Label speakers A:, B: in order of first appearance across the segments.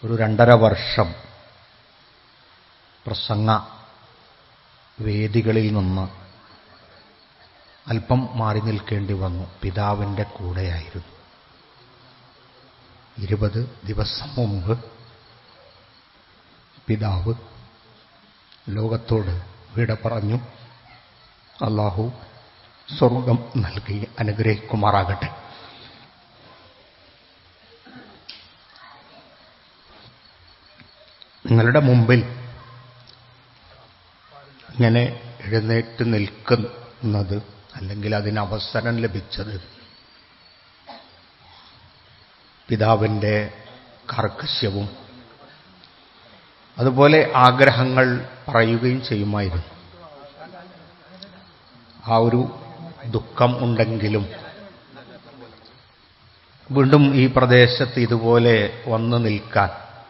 A: ഒരു 2.5 വർഷം പ്രസംഗ വേദികളിൽ നിന്ന് അല്പം മാറി നിൽക്കേണ്ടി വന്നു. പിതാവിൻ്റെ കൂടെയായിരുന്നു. 20 ദിവസം മുമ്പ് പിതാവ് ലോകത്തോട് വിട പറഞ്ഞു. അല്ലാഹു സ്വർഗം നൽകി അനുഗ്രഹിക്കുമാറാകട്ടെ. നിങ്ങളുടെ മുമ്പിൽ ഇങ്ങനെ എഴുന്നേറ്റ് നിൽക്കുന്നത്, അല്ലെങ്കിൽ അതിന് അവസരം ലഭിച്ചത് പിതാവിൻ്റെ കാർക്കശ്യവും അതുപോലെ ആഗ്രഹങ്ങൾ പറയുകയും ചെയ്യുമായിരുന്നു. ആ ഒരു ദുഃഖം ഉണ്ടെങ്കിലും വീണ്ടും ഈ പ്രദേശത്ത് ഇതുപോലെ വന്നു നിൽക്കാൻ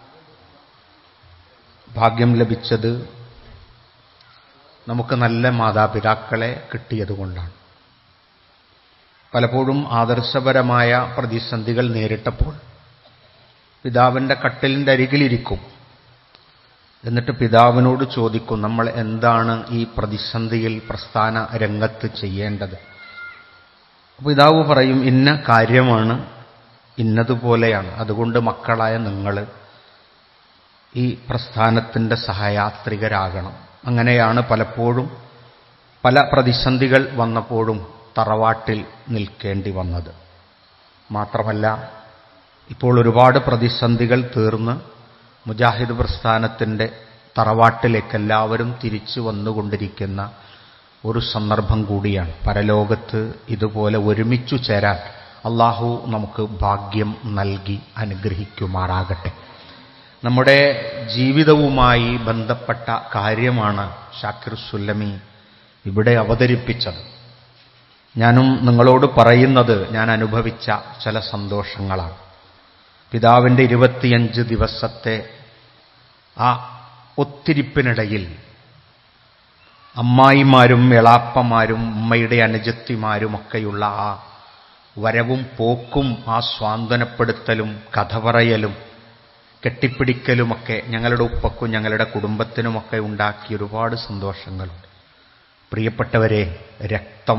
A: ഭാഗ്യം ലഭിച്ചത് നമുക്ക് നല്ല മാതാപിതാക്കളെ കിട്ടിയതുകൊണ്ടാണ്. പലപ്പോഴും ആദർശപരമായ പ്രതിസന്ധികൾ നേരിട്ടപ്പോൾ പിതാവിൻ്റെ കട്ടിലിൻ്റെ അരികിലിരിക്കും. എന്നിട്ട് പിതാവിനോട് ചോദിക്കും, നമ്മൾ എന്താണ് ഈ പ്രതിസന്ധിയിൽ പ്രസ്ഥാന രംഗത്ത് ചെയ്യേണ്ടത്? പിതാവ് പറയും, ഇന്ന കാര്യമാണ്, ഇന്നതുപോലെയാണ്, അതുകൊണ്ട് മക്കളായ നിങ്ങൾ ഈ പ്രസ്ഥാനത്തിൻ്റെ സഹയാത്രികരാകണം. അങ്ങനെയാണ് പലപ്പോഴും പല പ്രതിസന്ധികൾ വന്നപ്പോഴും തറവാട്ടിൽ നിൽക്കേണ്ടി വന്നത്. മാത്രമല്ല, ഇപ്പോൾ ഒരുപാട് പ്രതിസന്ധികൾ തീർന്ന് മുജാഹിദ് പ്രസ്ഥാനത്തിൻ്റെ തറവാട്ടിലേക്ക് എല്ലാവരും തിരിച്ചു വന്നുകൊണ്ടിരിക്കുന്ന ഒരു സന്ദർഭം കൂടിയാണ്. പരലോകത്ത് ഇതുപോലെ ഒരുമിച്ചു ചേരാൻ അല്ലാഹു നമുക്ക് ഭാഗ്യം നൽകി അനുഗ്രഹിക്കുമാറാകട്ടെ. നമ്മുടെ ജീവിതവുമായി ബന്ധപ്പെട്ട കാര്യമാണ് ഷാക്കിർ സുല്ലമി ഇവിടെ അവതരിപ്പിച്ചത്. ഞാനും നിങ്ങളോട് പറയുന്നത് ഞാൻ അനുഭവിച്ച ചില സന്തോഷങ്ങളാണ്. പിതാവിൻ്റെ 25 ദിവസത്തെ ആ ഒത്തിരിപ്പിനിടയിൽ അമ്മായിമാരും എളാപ്പമാരും ഉമ്മയുടെ അനുജത്തിമാരുമൊക്കെയുള്ള ആ വരവും പോക്കും, ആ സ്വാന്തനപ്പെടുത്തലും കഥ പറയലും കെട്ടിപ്പിടിക്കലുമൊക്കെ ഞങ്ങളുടെ ഉപ്പക്കും ഞങ്ങളുടെ കുടുംബത്തിനുമൊക്കെ ഉണ്ടാക്കിയ ഒരുപാട് സന്തോഷങ്ങളുണ്ട്. പ്രിയപ്പെട്ടവരെ, രക്തം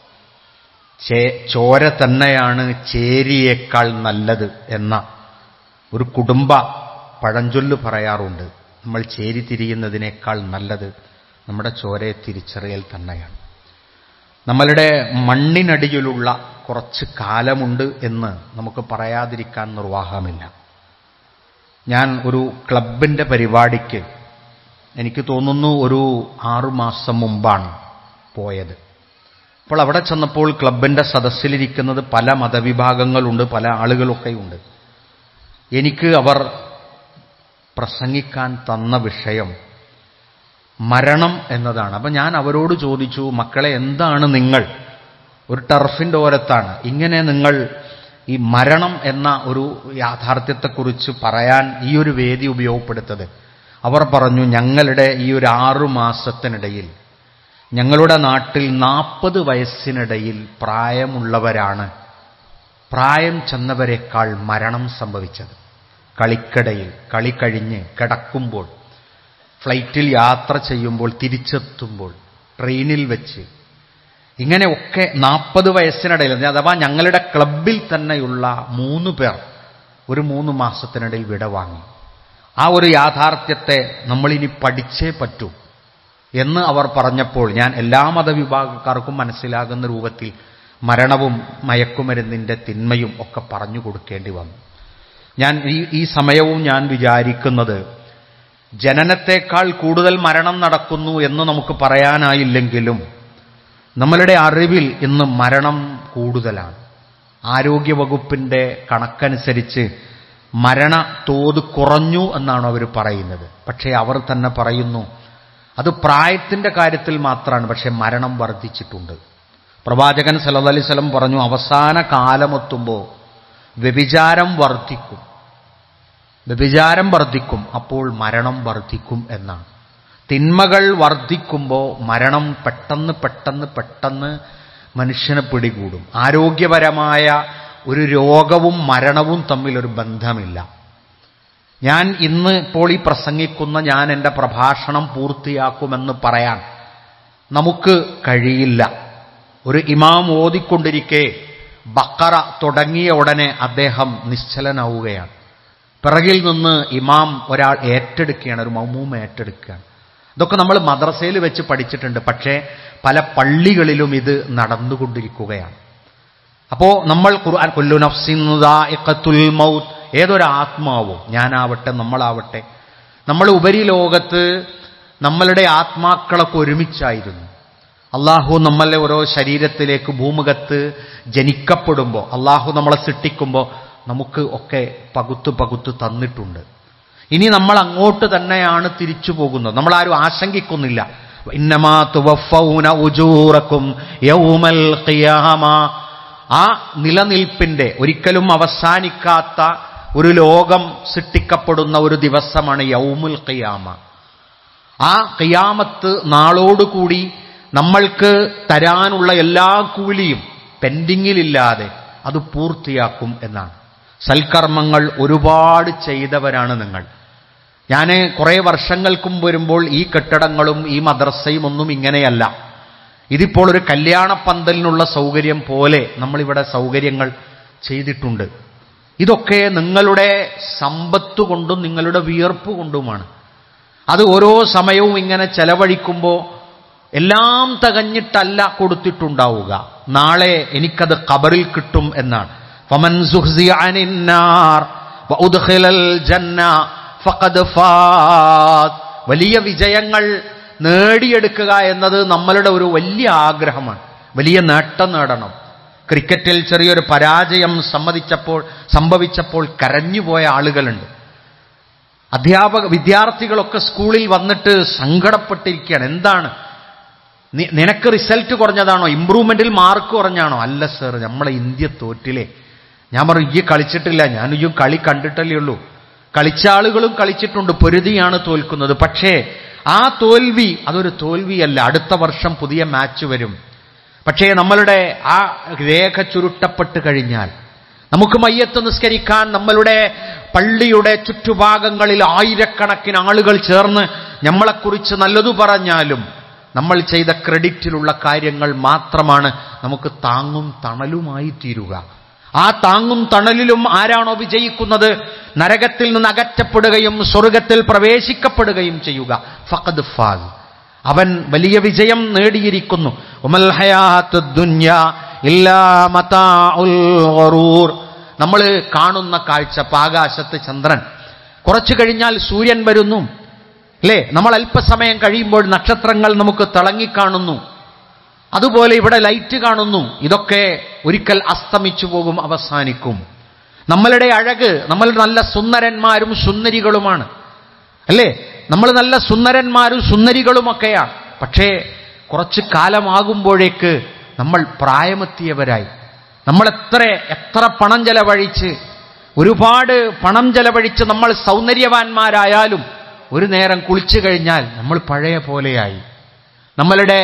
A: ചോര തന്നെയാണ് ചേരിയേക്കാൾ നല്ലത് എന്ന ഒരു കുടുംബ പഴഞ്ചൊല്ല് പറയാറുണ്ട്. നമ്മൾ ചേരി തിരിയുന്നതിനേക്കാൾ നല്ലത് നമ്മുടെ ചോരയെ തിരിച്ചറിയൽ തന്നെയാണ്. നമ്മളുടെ മണ്ണിനടിയിലുള്ള കുറച്ച് കാലമുണ്ട് എന്ന് നമുക്ക് പറയാതിരിക്കാൻ നിർവാഹമില്ല. ഞാൻ ഒരു ക്ലബിൻ്റെ പരിപാടിക്ക്, എനിക്ക് തോന്നുന്നു ഒരു 6 മാസം മുമ്പാണ് പോയത്. അപ്പോൾ അവിടെ ചെന്നപ്പോൾ ക്ലബിൻ്റെ സദസ്സിലിരിക്കുന്നത് പല മതവിഭാഗങ്ങളുണ്ട്, പല ആളുകളൊക്കെയുണ്ട്. എനിക്ക് അവർ പ്രസംഗിക്കാൻ തന്ന വിഷയം മരണം എന്നതാണ്. അപ്പം ഞാൻ അവരോട് ചോദിച്ചു, മക്കളെ, എന്താണ് നിങ്ങൾ ഒരു ടർഫിൻ്റെ ഓരത്താണ്, ഇങ്ങനെ നിങ്ങൾ ഈ മരണം എന്ന ഒരു യാഥാർത്ഥ്യത്തെക്കുറിച്ച് പറയാൻ ഈ ഒരു വേദി ഉപയോഗപ്പെടുത്തത്? അവർ പറഞ്ഞു, ഞങ്ങളുടെ ഈ ഒരു 6 മാസത്തിനിടയിൽ ഞങ്ങളുടെ നാട്ടിൽ 40 വയസ്സിനിടയിൽ പ്രായമുള്ളവരാണ് പ്രായം ചെന്നവരെക്കാൾ മരണം സംഭവിച്ചത്. കളിക്കിടയിൽ, കളി കഴിഞ്ഞ് കിടക്കുമ്പോൾ, ഫ്ലൈറ്റിൽ യാത്ര ചെയ്യുമ്പോൾ, തിരിച്ചെത്തുമ്പോൾ, ട്രെയിനിൽ വെച്ച്, ഇങ്ങനെയൊക്കെ 40 വയസ്സിനിടയിൽ, അഥവാ ഞങ്ങളുടെ ക്ലബിൽ തന്നെയുള്ള 3 പേർ ഒരു 3 മാസത്തിനിടയിൽ വിട വാങ്ങി. ആ ഒരു യാഥാർത്ഥ്യത്തെ നമ്മളിനി പഠിച്ചേ പറ്റൂ എന്ന് അവർ പറഞ്ഞപ്പോൾ ഞാൻ എല്ലാ മതവിഭാഗക്കാർക്കും മനസ്സിലാകുന്ന രൂപത്തിൽ മരണവും മയക്കുമരുന്നിൻ്റെ തിന്മയും ഒക്കെ പറഞ്ഞു കൊടുക്കേണ്ടി വന്നു. ഞാൻ ഈ സമയവും ഞാൻ വിചാരിക്കുന്നത്, ജനനത്തേക്കാൾ കൂടുതൽ മരണം നടക്കുന്നു എന്ന് നമുക്ക് പറയാനായില്ലെങ്കിലും നമ്മളുടെ അറിവിൽ ഇന്ന് മരണം കൂടുതലാണ്. ആരോഗ്യവകുപ്പിൻ്റെ കണക്കനുസരിച്ച് മരണ തോത് കുറഞ്ഞു എന്നാണ് അവർ പറയുന്നത്. പക്ഷേ അവർ തന്നെ പറയുന്നു അത് പ്രായത്തിൻ്റെ കാര്യത്തിൽ മാത്രമാണ്, പക്ഷേ മരണം വർദ്ധിച്ചിട്ടുണ്ട്. പ്രവാചകൻ സല്ലല്ലാഹു അലൈഹി വസല്ലം പറഞ്ഞു, അവസാന കാലമെത്തുമ്പോൾ വ്യഭിചാരം വർദ്ധിക്കും, അപ്പോൾ മരണം വർദ്ധിക്കും എന്നാണ്. തിന്മകൾ വർദ്ധിക്കുമ്പോൾ മരണം പെട്ടെന്ന് മനുഷ്യനെ പിടികൂടും. ആരോഗ്യപരമായ ഒരു രോഗവും മരണവും തമ്മിലൊരു ബന്ധമില്ല. ഞാൻ ഇന്ന് ഇപ്പോൾ ഈ പ്രസംഗിക്കുന്ന ഞാൻ എൻ്റെ പ്രഭാഷണം പൂർത്തിയാക്കുമെന്ന് പറയാൻ നമുക്ക് കഴിയില്ല. ഒരു ഇമാം ഓതിക്കൊണ്ടിരിക്കെ ബഖറ തുടങ്ങിയ ഉടനെ അദ്ദേഹം നിശ്ചലനാവുകയാണ്. പിറകിൽ നിന്ന് ഇമാം ഒരാൾ ഏറ്റെടുക്കുകയാണ്, ഒരു മൗമൂം ഏറ്റെടുക്കുകയാണ്. ഇതൊക്കെ നമ്മൾ മദ്രസയിൽ വെച്ച് പഠിച്ചിട്ടുണ്ട്, പക്ഷേ പല പള്ളികളിലും ഇത് നടന്നുകൊണ്ടിരിക്കുകയാണ്. അപ്പോ നമ്മൾ ഖുർആൻ കുല്ലു നഫ്സിൻ ദാഇഖത്തുൽ മൗത്ത്, ഏതൊരാത്മാവും, ഞാനാവട്ടെ നമ്മളാവട്ടെ, നമ്മൾ ഉപരിലോകത്ത് നമ്മളുടെ ആത്മാക്കളൊക്കെ ഒരുമിച്ചായിരുന്നു. അള്ളാഹു നമ്മളെ ഓരോ ശരീരത്തിലേക്ക് ഭൂമുഖത്ത് ജനിക്കപ്പെടുമ്പോൾ, അള്ളാഹു നമ്മളെ സൃഷ്ടിക്കുമ്പോൾ നമുക്ക് ഒക്കെ പകുത്ത് തന്നിട്ടുണ്ട്. ഇനി നമ്മൾ അങ്ങോട്ട് തന്നെയാണ് തിരിച്ചു പോകുന്നത്. നമ്മളാരും ആശങ്കിക്കുന്നില്ല. ഇന്നമാ തുവഫൗന ഉജൂറക്കും യൗമൽ ഖിയാമ, ആ നിലനിൽപ്പിന്റെ ഒരിക്കലും അവസാനിക്കാത്ത ഒരു ലോകം സൃഷ്ടിക്കപ്പെടുന്ന ഒരു ദിവസമാണ് യൗമുൽ ഖിയാമ. ആ ഖിയാമത്ത് നാളോടുകൂടി നമ്മൾക്ക് തരാനുള്ള എല്ലാ കൂലിയും പെൻഡിങ്ങിലില്ലാതെ അത് പൂർത്തിയാക്കും എന്നാണ്. സൽക്കർമ്മങ്ങൾ ഒരുപാട് ചെയ്തവരാണ് നിങ്ങൾ. ഞാൻ കുറേ വർഷങ്ങൾക്ക് മുമ്പ് വരുമ്പോൾ ഈ കെട്ടിടങ്ങളും ഈ മദ്രസയും ഒന്നും ഇങ്ങനെയല്ല. ഇതിപ്പോൾ ഒരു കല്യാണ പന്തലിനുള്ള സൗകര്യം പോലെ നമ്മളിവിടെ സൗകര്യങ്ങൾ ചെയ്തിട്ടുണ്ട്. ഇതൊക്കെ നിങ്ങളുടെ സമ്പത്ത് കൊണ്ടും നിങ്ങളുടെ വിയർപ്പ് കൊണ്ടുമാണ്. അത് ഓരോ സമയവും ഇങ്ങനെ ചെലവഴിക്കുമ്പോൾ എല്ലാം തികഞ്ഞിട്ടല്ല കൊടുത്തിട്ടുണ്ടാവുക. നാളെ എനിക്കത് ഖബറിൽ കിട്ടും എന്നാണ്. ഫമൻ സുഹ്സിയ അനിൻ നാർ വഉദ്ഖിലൽ ജന്ന ഫഖദ് ഫാസ്. വലിയ വിജയങ്ങൾ നേടിയെടുക്കുക എന്നത് നമ്മളുടെ ഒരു വലിയ ആഗ്രഹമാണ്. വലിയ നേട്ടം നേടണം. ക്രിക്കറ്റിൽ ചെറിയൊരു പരാജയം സംഭവിച്ചപ്പോൾ കരഞ്ഞുപോയ ആളുകളുണ്ട്. വിദ്യാർത്ഥികളൊക്കെ സ്കൂളിൽ വന്നിട്ട് സങ്കടപ്പെട്ടിരിക്കുകയാണ്. എന്താണ്, നിനക്ക് റിസൾട്ട് കുറഞ്ഞതാണോ, ഇംപ്രൂവ്മെന്റിൽ മാർക്ക് കുറഞ്ഞാണോ? അല്ല സർ, നമ്മളെ ഇന്ത്യ തോറ്റില്ലേ. ഞാൻ പറഞ്ഞു, ഈ കളിച്ചിട്ടില്ല, ഞാനും കളി കണ്ടിട്ടല്ലേ ഉള്ളൂ. കളിച്ച ആളുകളും കളിച്ചിട്ടുണ്ട്, പൊരുതിയാണ് തോൽക്കുന്നത്. പക്ഷേ ആ തോൽവി അതൊരു തോൽവിയല്ല. അടുത്ത വർഷം പുതിയ മാച്ച് വരും. പക്ഷേ നമ്മളുടെ ആ രേഖ ചുരുട്ടപ്പെട്ട് കഴിഞ്ഞാൽ നമുക്ക് മയ്യത്ത് നിസ്കരിക്കാൻ നമ്മളുടെ പള്ളിയുടെ ചുറ്റുഭാഗങ്ങളിൽ ആയിരക്കണക്കിന് ആളുകൾ ചേർന്ന് നമ്മളെക്കുറിച്ച് നല്ലതു പറഞ്ഞാലും നമ്മൾ ചെയ്ത ക്രെഡിറ്റിലുള്ള കാര്യങ്ങൾ മാത്രമാണ് നമുക്ക് താങ്ങും തണലുമായി തീരുക. ആ താങ്ങും തണലിലും ആരാണോ വിജയിക്കുന്നത്, നരകത്തിൽ നിന്ന് അകറ്റപ്പെടുകയും സ്വർഗത്തിൽ പ്രവേശിക്കപ്പെടുകയും ചെയ്യുക, ഫഖദ് ഫാസ്, അവൻ വലിയ വിജയം നേടിയിരിക്കുന്നു. വമൽ ഹയാത്തുദ് ദുനിയ ഇല്ലാ മതാഉൽ ഗറൂർ. നമ്മൾ കാണുന്ന കാഴ്ച, ആകാശത്ത് ചന്ദ്രൻ, കുറച്ചു കഴിഞ്ഞാൽ സൂര്യൻ വരുന്നു അല്ലേ? നമ്മൾ അല്പസമയം കഴിയുമ്പോൾ നക്ഷത്രങ്ങൾ നമുക്ക് തിളങ്ങിക്കാണുന്നു. അതുപോലെ ഇവിടെ ലൈറ്റ് കാണുന്നു. ഇതൊക്കെ ഒരിക്കൽ അസ്തമിച്ചു പോകും, അവസാനിക്കും. നമ്മളുടെ അഴക്, നമ്മൾ നല്ല സുന്ദരന്മാരും സുന്ദരികളുമാണ് അല്ലേ? നമ്മൾ നല്ല സുന്ദരന്മാരും സുന്ദരികളുമൊക്കെയാണ്. പക്ഷേ കുറച്ച് കാലമാകുമ്പോഴേക്ക് നമ്മൾ പ്രായമെത്തിയവരായി. നമ്മൾ എത്ര പണം ചെലവഴിച്ച്, ഒരുപാട് പണം ചെലവഴിച്ച് നമ്മൾ സൗന്ദര്യവാന്മാരായാലും ഒരു നേരം കുളിച്ചു കഴിഞ്ഞാൽ നമ്മൾ പഴയ പോലെയായി. നമ്മളുടെ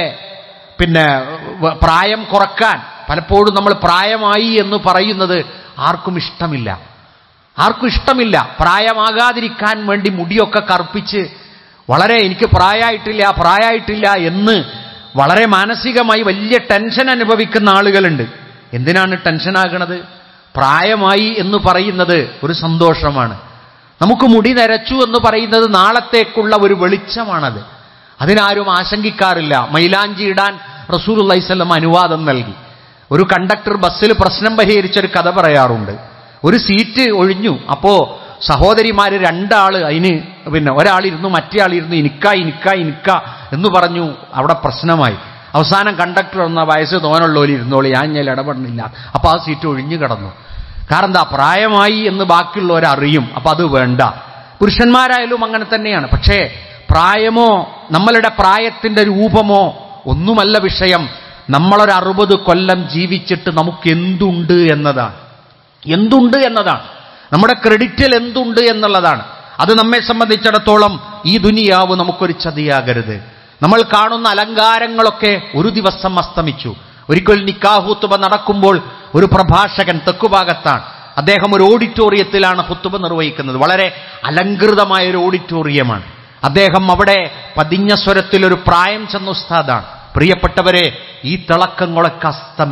A: പ്രായം കുറക്കാൻ പലപ്പോഴും നമ്മൾ പ്രായമായി എന്ന് പറയുന്നത് ആർക്കും ഇഷ്ടമില്ല. പ്രായമാകാതിരിക്കാൻ വേണ്ടി മുടിയൊക്കെ കറുപ്പിച്ച് വളരെ എനിക്ക് പ്രായമായിട്ടില്ല എന്ന് വളരെ മാനസികമായി വലിയ ടെൻഷൻ അനുഭവിക്കുന്ന ആളുകളുണ്ട്. എന്തിനാണ് ടെൻഷനാകണത്? പ്രായമായി എന്ന് പറയുന്നത് ഒരു സന്തോഷമാണ്. നമുക്ക് മുടി നരച്ചു എന്ന് പറയുന്നത് നാളത്തേക്കുള്ള ഒരു വെളിച്ചമാണത്. അതിനാരും ആശങ്കിക്കാറില്ല. മൈലാഞ്ചി ഇടാൻ റസൂലുള്ളാഹി സ്വല്ലല്ലാഹു അലൈഹി വസല്ലം അനുവാദം നൽകി. ഒരു കണ്ടക്ടർ ബസ്സിൽ പ്രശ്നം പരിഹരിച്ചൊരു കഥ പറയാറുണ്ട്. ഒരു സീറ്റ് ഒഴിഞ്ഞു. അപ്പോ സഹോദരിമാര് രണ്ടാള് അതിന് ഒരാളിരുന്നു, മറ്റേ ആളിരുന്നു, ഇനിക്ക എന്ന് പറഞ്ഞു. അവിടെ പ്രശ്നമായി. അവസാനം കണ്ടക്ടർ എന്ന വയസ്സ് തോന്നുള്ളവര് ഇരുന്നോളി, ഞാൻ ഇടപെടുന്നില്ല. അപ്പൊ ആ സീറ്റ് ഒഴിഞ്ഞു കിടന്നു. കാരണം എന്താ, പ്രായമായി എന്ന് ബാക്കിയുള്ളവരറിയും. അപ്പൊ അത് വേണ്ട. പുരുഷന്മാരായാലും അങ്ങനെ തന്നെയാണ്. പക്ഷേ പ്രായമോ നമ്മളുടെ പ്രായത്തിന്റെ രൂപമോ ഒന്നുമല്ല വിഷയം. നമ്മളൊരു 60 കൊല്ലം ജീവിച്ചിട്ട് നമുക്ക് എന്തുണ്ട് എന്നതാണ്. നമ്മുടെ ക്രെഡിറ്റിൽ എന്തുണ്ട് എന്നുള്ളതാണ്. അത് നമ്മെ സംബന്ധിച്ചിടത്തോളം ഈ ദുനിയാവ് നമുക്കൊരു ചതിയാകരുത്. നമ്മൾ കാണുന്ന അലങ്കാരങ്ങളൊക്കെ ഒരു ദിവസം അസ്തമിച്ചു. ഒരിക്കൽ നിക്കാഹ് ഖുതുബ നടക്കുമ്പോൾ ഒരു പ്രഭാഷകൻ തെക്കുഭാഗത്താണ്, അദ്ദേഹം ഒരു ഓഡിറ്റോറിയത്തിലാണ് ഖുത്ബ നിർവഹിക്കുന്നത്. വളരെ അലങ്കൃതമായ ഒരു ഓഡിറ്റോറിയമാണ്. അദ്ദേഹം അവിടെ പതിഞ്ഞ സ്വരത്തിൽ ഒരു പ്രായം ചെന്ന ഉസ്താദാണ്. പ്രിയപ്പെട്ടവരെ, ഈ തിളക്കങ്ങളൊക്കെ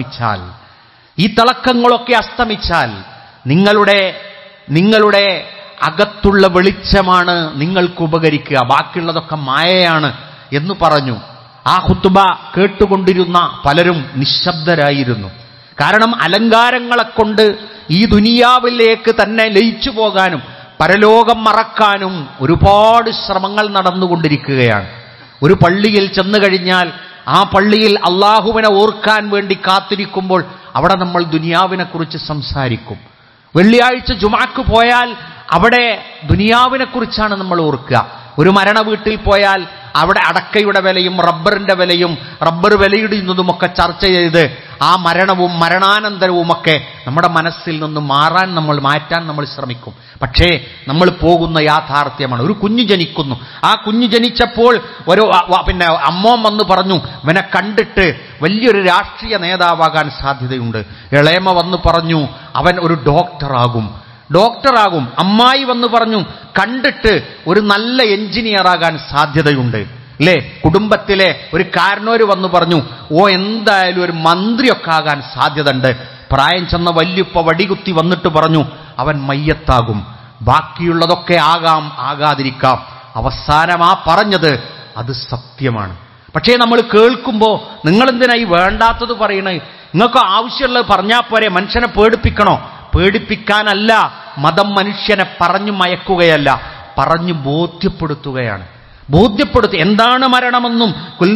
A: അസ്തമിച്ചാൽ നിങ്ങളുടെ അകത്തുള്ള വെളിച്ചമാണ് നിങ്ങൾക്ക് ഉപകരിക്കുക, ബാക്കിയുള്ളതൊക്കെ മായയാണ് എന്ന് പറഞ്ഞു. ആ ഖുത്ബ കേട്ടുകൊണ്ടിരുന്ന പലരും നിശബ്ദരായിരുന്നു. കാരണം അലങ്കാരങ്ങളെ കൊണ്ട് ഈ ദുനിയാവിലേക്ക് തന്നെ ലയിച്ചു പോകാനും പരലോകം മറക്കാനും ഒരുപാട് ശ്രമങ്ങൾ നടന്നുകൊണ്ടിരിക്കുകയാണ്. ഒരു പള്ളിയിൽ ചെന്നു കഴിഞ്ഞാൽ ആ പള്ളിയിൽ അള്ളാഹുവിനെ ഓർക്കാൻ വേണ്ടി കാത്തിരിക്കുമ്പോൾ അവിടെ നമ്മൾ ദുനിയാവിനെ കുറിച്ച് സംസാരിക്കും. വെള്ളിയാഴ്ച ജുമാക്ക് പോയാൽ അവിടെ ദുനിയാവിനെ കുറിച്ചാണ് നമ്മൾ ഓർക്കുക. ഒരു മരണ വീട്ടിൽ പോയാൽ അവിടെ അടക്കയുടെ വിലയും റബ്ബറിന്റെ വിലയും റബ്ബർ വിലയിടുന്നതുമൊക്കെ ചർച്ച ചെയ്ത് ആ മരണവും മരണാനന്തരവുമൊക്കെ നമ്മുടെ മനസ്സിൽ നിന്ന് മാറ്റാൻ നമ്മൾ ശ്രമിക്കും. പക്ഷേ നമ്മൾ പോകുന്ന യാഥാർത്ഥ്യമാണ്. ഒരു കുഞ്ഞ് ജനിക്കുന്നു. ആ കുഞ്ഞ് ജനിച്ചപ്പോൾ അമ്മോൻ വന്ന് പറഞ്ഞു, ഇവനെ കണ്ടിട്ട് വലിയൊരു രാഷ്ട്രീയ നേതാവാകാൻ സാധ്യതയുണ്ട്. ഇളയമ വന്ന് പറഞ്ഞു, അവൻ ഒരു ഡോക്ടറാകും. അമ്മായി വന്ന് പറഞ്ഞു, കണ്ടിട്ട് ഒരു നല്ല എഞ്ചിനീയറാകാൻ സാധ്യതയുണ്ട്. അല്ലേ? കുടുംബത്തിലെ ഒരു കാരണവര് വന്ന് പറഞ്ഞു, എന്തായാലും ഒരു മന്ത്രിയൊക്കെ ആകാൻ സാധ്യതയുണ്ട്. പ്രായം ചെന്ന വല്യുപ്പ വടികുത്തി വന്നിട്ട് പറഞ്ഞു, അവൻ മയ്യത്താകും. ബാക്കിയുള്ളതൊക്കെ ആകാതിരിക്കാം. അവസാനം ആ പറഞ്ഞത് അത് സത്യമാണ്. പക്ഷേ നമ്മൾ കേൾക്കുമ്പോൾ നിങ്ങളെന്തിനായി വേണ്ടാത്തത് പറയണേ? നിങ്ങൾക്ക് ആവശ്യമുള്ളത് പറഞ്ഞാൽ പോരെ? മനുഷ്യനെ പേടിപ്പിക്കണോ? പേടിപ്പിക്കാനല്ല. മതം മനുഷ്യനെ പറഞ്ഞു മയക്കുകയല്ല, പറഞ്ഞു ബോധ്യപ്പെടുത്തുകയാണ്. എന്താണ് മരണമെന്നും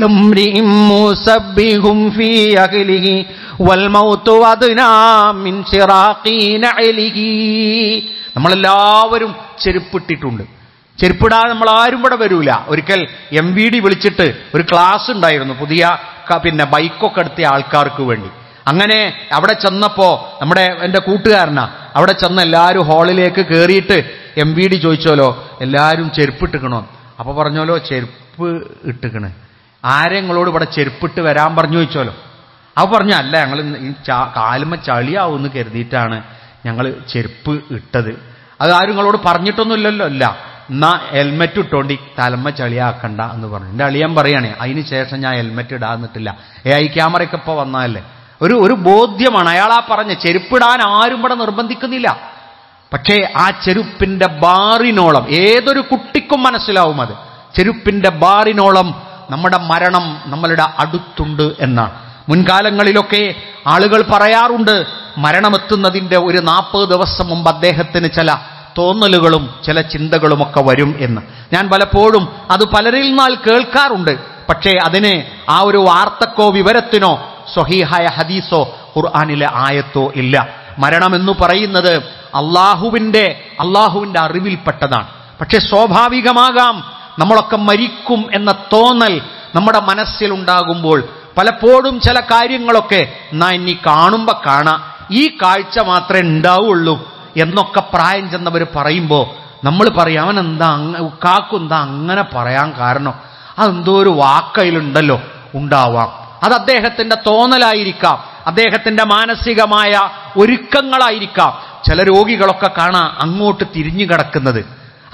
A: നമ്മളെല്ലാവരും ചെരുപ്പിട്ടിട്ടുണ്ട്. ചെരുപ്പിടാതെ നമ്മൾ ആരും ഇവിടെ വരൂല. ഒരിക്കൽ MVD വിളിച്ചിട്ട് ഒരു ക്ലാസ് ഉണ്ടായിരുന്നു, പുതിയ ബൈക്കൊക്കെ എടുത്ത ആൾക്കാർക്ക് വേണ്ടി. അങ്ങനെ അവിടെ ചെന്നപ്പോ എൻ്റെ കൂട്ടുകാരനാ, അവിടെ ചെന്ന് എല്ലാവരും ഹാളിലേക്ക് കയറിയിട്ട് MVD ചോദിച്ചോലോ, എല്ലാവരും ചെരുപ്പിട്ടിക്കണോ? അപ്പൊ പറഞ്ഞോലോ, ചെരുപ്പ് ഇട്ടിക്കണ്. ആരെങ്ങളോട് ഇവിടെ ചെരുപ്പിട്ട് വരാൻ പറഞ്ഞു ചോദിച്ചോലോ. അവ പറഞ്ഞു, അല്ല, ഞങ്ങൾ കാലുമ്മ ചളിയാവുമെന്ന് കരുതിയിട്ടാണ് ഞങ്ങൾ ചെരുപ്പ് ഇട്ടത്. അത് ആരും നിങ്ങളോട് പറഞ്ഞിട്ടൊന്നുമില്ലല്ലോ. അല്ല, എന്നാ ഹെൽമെറ്റ് ഇട്ടോണ്ടി തലമ്മ ചളിയാക്കണ്ട എന്ന് പറഞ്ഞു. എൻ്റെ അളിയൻ പറയണേ, അതിന് ശേഷം ഞാൻ ഹെൽമെറ്റ് ഇടാന്നിട്ടില്ല. AI ക്യാമറയൊക്കെ ഇപ്പൊ വന്നാലേ ഒരു ബോധ്യമാണ്. അയാളാ പറഞ്ഞ ചെരുപ്പിടാൻ ആരും ഇവിടെ നിർബന്ധിക്കുന്നില്ല. പക്ഷേ ആ ചെരുപ്പിന്റെ ബാറിനോളം ഏതൊരു കുട്ടിക്കും മനസ്സിലാവും, അത് ചെരുപ്പിന്റെ ബാറിനോളം നമ്മുടെ മരണം നമ്മളുടെ അടുത്തുണ്ട് എന്നാണ്. മുൻകാലങ്ങളിലൊക്കെ ആളുകൾ പറയാറുണ്ട്, മരണമെത്തുന്നതിന്റെ ഒരു 40 ദിവസം മുമ്പ് അദ്ദേഹത്തിന് ചില തോന്നലുകളും ചില ചിന്തകളുമൊക്കെ വരും എന്ന്. ഞാൻ പലപ്പോഴും അത് പലരിൽ നിന്നാൽ കേൾക്കാറുണ്ട്. പക്ഷേ അതിന് ആ ഒരു വാർത്തക്കോ വിവരത്തിനോ സ്വഹീഹായ ഹദീസോ ഖുർആനിലെ ആയത്തോ ഇല്ല. മരണമെന്ന് പറയുന്നത് അള്ളാഹുവിന്റെ അറിവിൽപ്പെട്ടതാണ്. പക്ഷെ സ്വാഭാവികമാകാം നമ്മളൊക്കെ മരിക്കും എന്ന തോന്നൽ നമ്മുടെ മനസ്സിലുണ്ടാകുമ്പോൾ പലപ്പോഴും ചില കാര്യങ്ങളൊക്കെ ഇനി കാണുമ്പോ കാണാം, ഈ കാഴ്ച മാത്രമേ ഉണ്ടാവുള്ളൂ എന്നൊക്കെ പ്രായം ചെന്നവർ പറയുമ്പോൾ നമ്മൾ പറയും, അവനെന്താ കാക്കെന്താ അങ്ങനെ പറയാൻ കാരണം? അതെന്തോ ഒരു വാക്കയിലുണ്ടല്ലോ. ഉണ്ടാവാം, അത് അദ്ദേഹത്തിന്റെ തോന്നലായിരിക്കാം, അദ്ദേഹത്തിന്റെ മാനസികമായ ഒരുക്കങ്ങളായിരിക്കാം. ചില രോഗികളൊക്കെ കാണാം അങ്ങോട്ട് തിരിഞ്ഞു കിടക്കുന്നത്.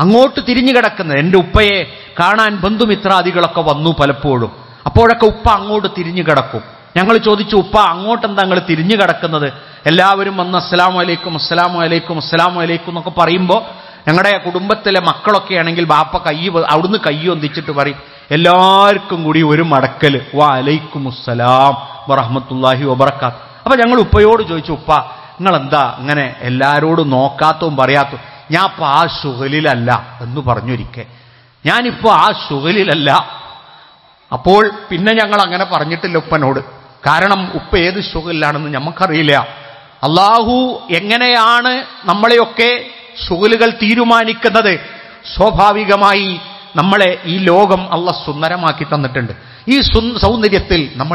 A: എൻ്റെ ഉപ്പയെ കാണാൻ ബന്ധുമിത്രാദികളൊക്കെ വന്നു പലപ്പോഴും. അപ്പോഴൊക്കെ ഉപ്പ അങ്ങോട്ട് തിരിഞ്ഞു കിടക്കും. ഞങ്ങൾ ചോദിച്ചു, ഉപ്പ അങ്ങോട്ടെന്താ നിങ്ങൾ തിരിഞ്ഞു കിടക്കുന്നത്? എല്ലാവരും വന്ന് അസ്സലാമു അലൈക്കും അസ്സലാമു അലൈക്കും അസ്സലാമു അലൈക്കും എന്നൊക്കെ പറയുമ്പോൾ ഞങ്ങളുടെ കുടുംബത്തിലെ മക്കളൊക്കെ ആണെങ്കിൽ ബാപ്പ അവിടുന്ന് കൈ ഒന്നിച്ചിട്ട് പറയും, എല്ലാവർക്കും കൂടി ഒരു മടക്കൽ, വഅലൈക്കുമുസ്സലാം വറഹ്മത്തുള്ളാഹി വബറകാത്ത്. അപ്പൊ ഞങ്ങൾ ഉപ്പയോട് ചോദിച്ചു, ഉപ്പ നിങ്ങളെന്താ ഇങ്ങനെ എല്ലാരോടും നോക്കാത്തതും പറയാത്തതും? ഞാൻ ഇപ്പൊ ആ ശുഗലിലല്ല എന്ന് പറഞ്ഞൊരിക്കെ, ഞാനിപ്പോ ആ ശുഗലിലല്ല. അപ്പോൾ പിന്നെ ഞങ്ങൾ അങ്ങനെ പറഞ്ഞിട്ടില്ല ഉപ്പനോട്. കാരണം ഉപ്പ ഏത് ശുഗലിലാണെന്ന് നമുക്കറിയില്ല. അള്ളാഹു എങ്ങനെയാണ് നമ്മളെയൊക്കെ ശുഗലുകൾ തീരുമാനിക്കുന്നത്? സ്വാഭാവികമായി നമ്മളെ ഈ ലോകം അള്ളാഹ് സുന്ദരമാക്കി തന്നിട്ടുണ്ട്. ഈ സൗന്ദര്യത്തിൽ നമ്മൾ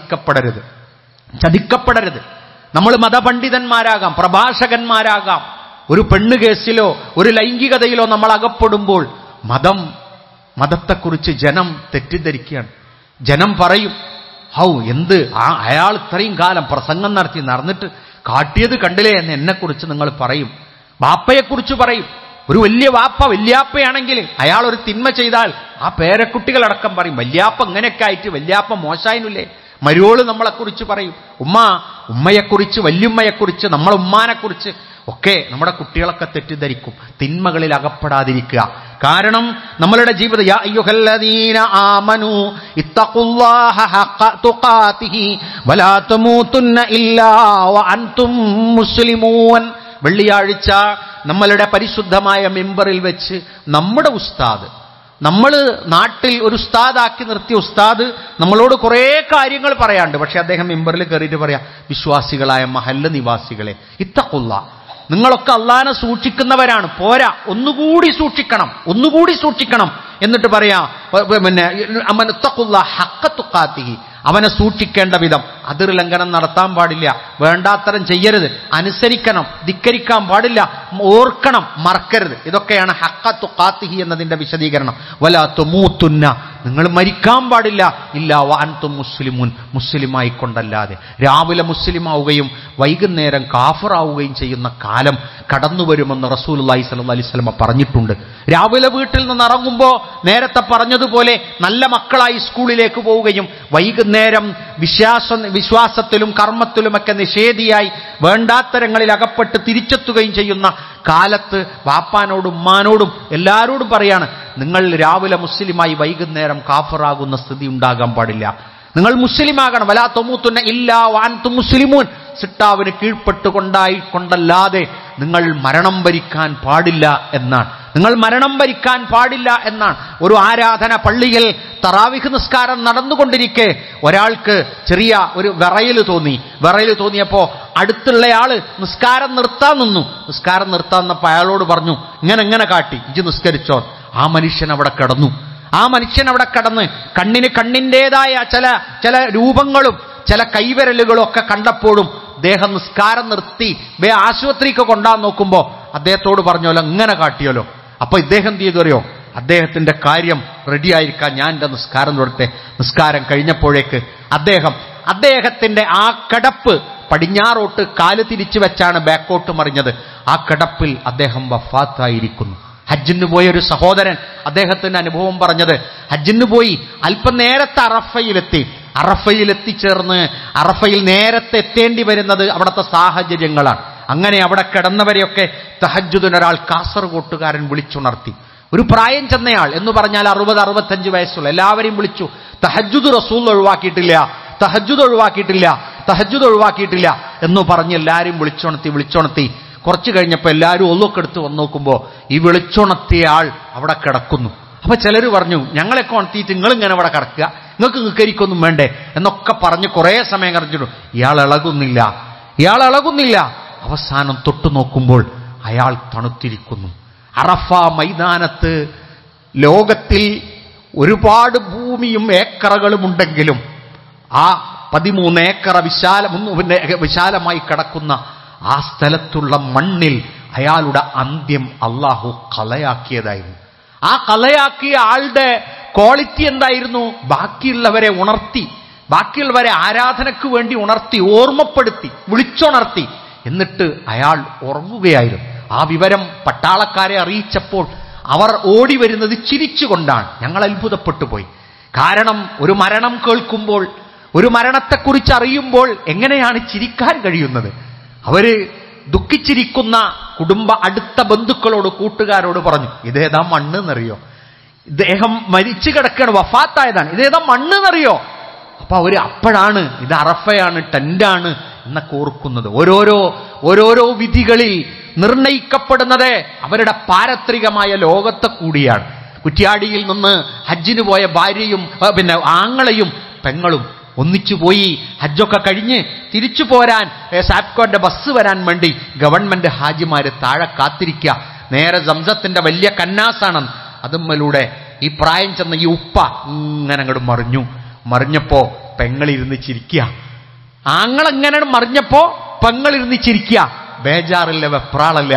A: ചതിക്കപ്പെടരുത്. നമ്മൾ മതപണ്ഡിതന്മാരാകാം, പ്രഭാഷകന്മാരാകാം. ഒരു പെണ്ണ് കേസിലോ ഒരു ലൈംഗികതയിലോ നമ്മൾ അകപ്പെടുമ്പോൾ മതത്തെക്കുറിച്ച് ജനം തെറ്റിദ്ധരിക്കുകയാണ്. ജനം പറയും, അയാൾ ഇത്രയും കാലം പ്രസംഗം നടന്നിട്ട് കാട്ടിയത് കണ്ടില്ലേ എന്ന് എന്നെക്കുറിച്ച് നിങ്ങൾ പറയും, വാപ്പയെക്കുറിച്ച് പറയും. ഒരു വലിയ വാപ്പ വല്യാപ്പയാണെങ്കിൽ അയാൾ ഒരു തിന്മ ചെയ്താൽ ആ പേരക്കുട്ടികളടക്കം പറയും, വല്യാപ്പ ഇങ്ങനെയൊക്കെ ആയിട്ട് വല്യാപ്പ മോശായില്ലേ. മരുവോള് നമ്മളെക്കുറിച്ച് പറയും, ഉമ്മയെക്കുറിച്ച്, വല്യുമ്മയെക്കുറിച്ച്, നമ്മളെ ഉമ്മാനെക്കുറിച്ച് ഒക്കെ നമ്മുടെ കുട്ടികളൊക്കെ തെറ്റിദ്ധരിക്കും. തിന്മകളിൽ അകപ്പെടാതിരിക്കുക. കാരണം നമ്മളുടെ ജീവിതം യാ അയ്യുഹല്ലദീന ആമനൂ ഇത്തഖുല്ലാഹ ഹഖ തുഖാതിഹി വലാ തമൂതുന്ന ഇല്ലാ വഅൻതും മുസ്ലിമൂൻ. വെള്ളിയാഴ്ച നമ്മളുടെ പരിശുദ്ധമായ മിമ്പറിൽ വെച്ച് നമ്മുടെ ഉസ്താദ്, നമ്മൾ നാട്ടിൽ ഒരു ഉസ്താദാക്കി നിർത്തിയ ഉസ്താദ് നമ്മളോട് കുറേ കാര്യങ്ങൾ പറയാണ്ട്, പക്ഷെ അദ്ദേഹം മിമ്പറിൽ കയറിയിട്ട് പറയാ, വിശ്വാസികളായ മഹല്ല് നിവാസികളെ ഇത്തഖുല്ലാഹ്, നിങ്ങളൊക്കെ അള്ളാനെ സൂക്ഷിക്കുന്നവരാണ്, പോരാ ഒന്നുകൂടി സൂക്ഷിക്കണം എന്നിട്ട് പറയാ, പിന്നെ ഇത്തഖുല്ലാഹ ഹഖ തുഖാതിഹി, അവനെ സൂക്ഷിക്കേണ്ട വിധം. അതിർലംഘനം നടത്താൻ പാടില്ല, വേണ്ടാത്തരം ചെയ്യരുത്, അനുസരിക്കണം, ധിക്കരിക്കാൻ പാടില്ല, ഓർക്കണം, മറക്കരുത്. ഇതൊക്കെയാണ് ഹഖ തുഖാതിഹി എന്നതിന്റെ വിശദീകരണം. വലാ തമൂതുന്ന, നിങ്ങൾ മരിക്കാൻ പാടില്ല, ഇല്ലാ വഅൻതും മുസ്ലിമൂൻ, മുസ്ലിമായി കൊണ്ടല്ലാതെ. രാവിലെ മുസ്ലിമാവുകയും വൈകുന്നേരം കാഫിറാവുകയും ചെയ്യുന്ന കാലം കടന്നു വരുമെന്ന് റസൂലുള്ളാഹി സ്വല്ലല്ലാഹി അലൈഹി വസല്ലം പറഞ്ഞിട്ടുണ്ട്. രാവിലെ വീട്ടിൽ നിന്ന് ഇറങ്ങുമ്പോൾ നേരത്തെ പറഞ്ഞതുപോലെ നല്ല മക്കളായി സ്കൂളിലേക്ക് പോവുകയും വൈകുന്നേരം വിശ്വാസത്തിലും കർമ്മത്തിലുമൊക്കെ നിഷേധിയായി വേണ്ടാത്തരങ്ങളിൽ അകപ്പെട്ട് തിരിച്ചെത്തുകയും ചെയ്യുന്ന കാലത്ത് വാപ്പാനോടും ഉമ്മാനോടും എല്ലാവരോടും പറയാണ്, നിങ്ങൾ രാവിലെ മുസ്ലിമായി വൈകുന്നേരം കാഫിറാകുന്ന സ്ഥിതി ഉണ്ടാകാൻ പാടില്ല. നിങ്ങൾ മുസ്ലിമാകണം. വലാ തമൂതുന്ന ഇല്ലാ വഅൻതും മുസ്ലിമൂൻ, സിട്ടാവിന് കീഴ്പ്പെട്ടുകൊണ്ടല്ലാതെ നിങ്ങൾ മരണം വരിക്കാൻ പാടില്ല എന്നാണ്. ഒരു ആരാധന പള്ളിയിൽ തറാവിഹ് നിസ്കാരം നടന്നുകൊണ്ടിരിക്കെ ഒരാൾക്ക് ചെറിയ ഒരു വിറയൽ തോന്നിയപ്പോ അടുത്തുള്ളയാള് നിസ്കാരം നിർത്താൻ നിന്നപ്പോ അയാളോട് പറഞ്ഞു, ഇങ്ങനെ കാട്ടി, ഇജ്ജ് നിസ്കരിച്ചോ. ആ മനുഷ്യൻ അവിടെ കടന്ന് കണ്ണിന് കണ്ണിൻ്റെതായ ചില രൂപങ്ങളും ചില കൈവിരലുകളും ഒക്കെ കണ്ടപ്പോഴും അദ്ദേഹം നിസ്കാരം നിർത്തി ആശുപത്രിക്ക് കൊണ്ടാൻ നോക്കുമ്പോ അദ്ദേഹത്തോട് പറഞ്ഞോലോ, ഇങ്ങനെ കാട്ടിയോലോ. അപ്പൊ ഇദ്ദേഹം എന്ത് ചെയ്തു അറിയോ? അദ്ദേഹത്തിന്റെ കാര്യം റെഡിയായിരിക്കാൻ ഞാൻ എന്റെ നിസ്കാരം തുടരട്ടെ. നിസ്കാരം കഴിഞ്ഞപ്പോഴേക്ക് അദ്ദേഹത്തിന്റെ ആ കിടപ്പ് പടിഞ്ഞാറോട്ട് കാല് തിരിച്ചു വെച്ചാണ് ബാക്കോട്ട് മറിഞ്ഞത്. ആ കിടപ്പിൽ അദ്ദേഹം വഫാത്തായിരിക്കുന്നു. ഹജ്ജിന് പോയ ഒരു സഹോദരൻ അദ്ദേഹത്തിന്റെ അനുഭവം പറഞ്ഞത്, ഹജ്ജിന് പോയി അല്പം നേരത്തെ അറഫയിൽ എത്തിച്ചേർന്ന് അറഫയിൽ നേരത്തെ എത്തേണ്ടി വരുന്നത് അവിടുത്തെ സാഹചര്യങ്ങളാണ്. അങ്ങനെ അവിടെ കിടന്നവരെയൊക്കെ തഹജ്ജുദിന് ഒരാൾ കാസർഗോട്ടുകാരൻ വിളിച്ചുണർത്തി. ഒരു പ്രായം ചെന്നയാൾ എന്ന് പറഞ്ഞാൽ 60-65 വയസ്സുള്ള എല്ലാവരെയും വിളിച്ചു. തഹജ്ജുദ് റസൂൽ ഒഴിവാക്കിയിട്ടില്ല എന്ന് പറഞ്ഞ് എല്ലാവരും വിളിച്ചുണർത്തി. കുറച്ച് കഴിഞ്ഞപ്പോൾ എല്ലാവരും ഒന്നൊക്കെ എടുത്ത് വന്ന് നോക്കുമ്പോൾ ഈ വിളിച്ചുണർത്തിയ ആൾ അവിടെ കിടക്കുന്നു. അപ്പൊ ചിലർ പറഞ്ഞു, ഞങ്ങളെയൊക്കെ ഉണർത്തിയിട്ട് നിങ്ങളിങ്ങനെ അവിടെ കിടക്കുക, നിങ്ങൾക്ക് നിൽക്കരിക്കൊന്നും വേണ്ടേ എന്നൊക്കെ പറഞ്ഞ് കുറേ സമയം കറഞ്ഞിട്ടു. ഇയാൾ ഇളകുന്നില്ല. അവസാനം തൊട്ടു നോക്കുമ്പോൾ അയാൾ തണുത്തിരിക്കുന്നു. അറഫ മൈതാനത്ത് ലോകത്തിൽ ഒരുപാട് ഭൂമിയും ഏക്കറകളും ഉണ്ടെങ്കിലും ആ 13 ഏക്കറ വിശാലമായി കിടക്കുന്ന ആ സ്ഥലത്തുള്ള മണ്ണിൽ അയാളുടെ അന്ത്യം അള്ളാഹു കളയാക്കിയതായിരുന്നു. ആ കളയാക്കിയ ആളുടെ ക്വാളിറ്റി എന്തായിരുന്നു? ബാക്കിയുള്ളവരെ ആരാധനയ്ക്ക് വേണ്ടി ഉണർത്തി, ഓർമ്മപ്പെടുത്തി, വിളിച്ചുണർത്തി. എന്നിട്ട് അയാൾ ഉറങ്ങുകയായിരുന്നു. ആ വിവരം പട്ടാളക്കാരെ അറിയിച്ചപ്പോൾ അവർ ഓടി വരുന്നത് ചിരിച്ചുകൊണ്ടാണ്. ഞങ്ങൾ അത്ഭുതപ്പെട്ടു പോയി. കാരണം ഒരു മരണം കേൾക്കുമ്പോൾ, ഒരു മരണത്തെക്കുറിച്ച് അറിയുമ്പോൾ എങ്ങനെയാണ് ചിരിക്കാൻ കഴിയുന്നത്? അവര് ദുഃഖിച്ചിരിക്കുന്ന അടുത്ത ബന്ധുക്കളോട്, കൂട്ടുകാരോട് പറഞ്ഞു, ഇതേതാ മണ്ണെന്നറിയോ? ഇദ്ദേഹം മരിച്ചു കിടക്കുകയാണ്, വഫാത്തായതാണ്, ഇതേതാ മണ്ണെന്നറിയോ? അപ്പൊ അവര് അപ്പോഴാണ് ഇത് അറഫയാണ്, ടെന്റാണ് എന്നൊക്കെ ഓർക്കുന്നത്. ഓരോരോ വിധികളിൽ നിർണയിക്കപ്പെടുന്നത് അവരുടെ പാരത്രികമായ ലോകത്തെ കൂടിയാണ്. കുറ്റ്യാടിയിൽ നിന്ന് ഹജ്ജിന് പോയ ഭാര്യയും ആങ്ങളയും പെങ്ങളും ഒന്നിച്ചു പോയി ഹജ്ജൊക്കെ കഴിഞ്ഞ് തിരിച്ചു പോരാൻ സാപ്കോന്റെ ബസ് വരാൻ വേണ്ടി ഗവൺമെന്റ് ഹാജിമാര് താഴെ കാത്തിരിക്കുക. നേരെ സംസത്തിന്റെ വലിയ കന്നാസാണ്. അതുമ്മലൂടെ ഈ പ്രായം ചെന്ന ഈ ഉപ്പ ഇങ്ങനെ അങ്ങോട്ട് മറിഞ്ഞപ്പോ പെങ്ങളിരുന്ന് ചിരിക്കുക. ആങ്ങളെങ്ങനെ മറിഞ്ഞപ്പോ പെങ്ങളിരുന്ന് ചിരിക്കുക. ബേജാറില്ല, വെപ്രാളല്ല.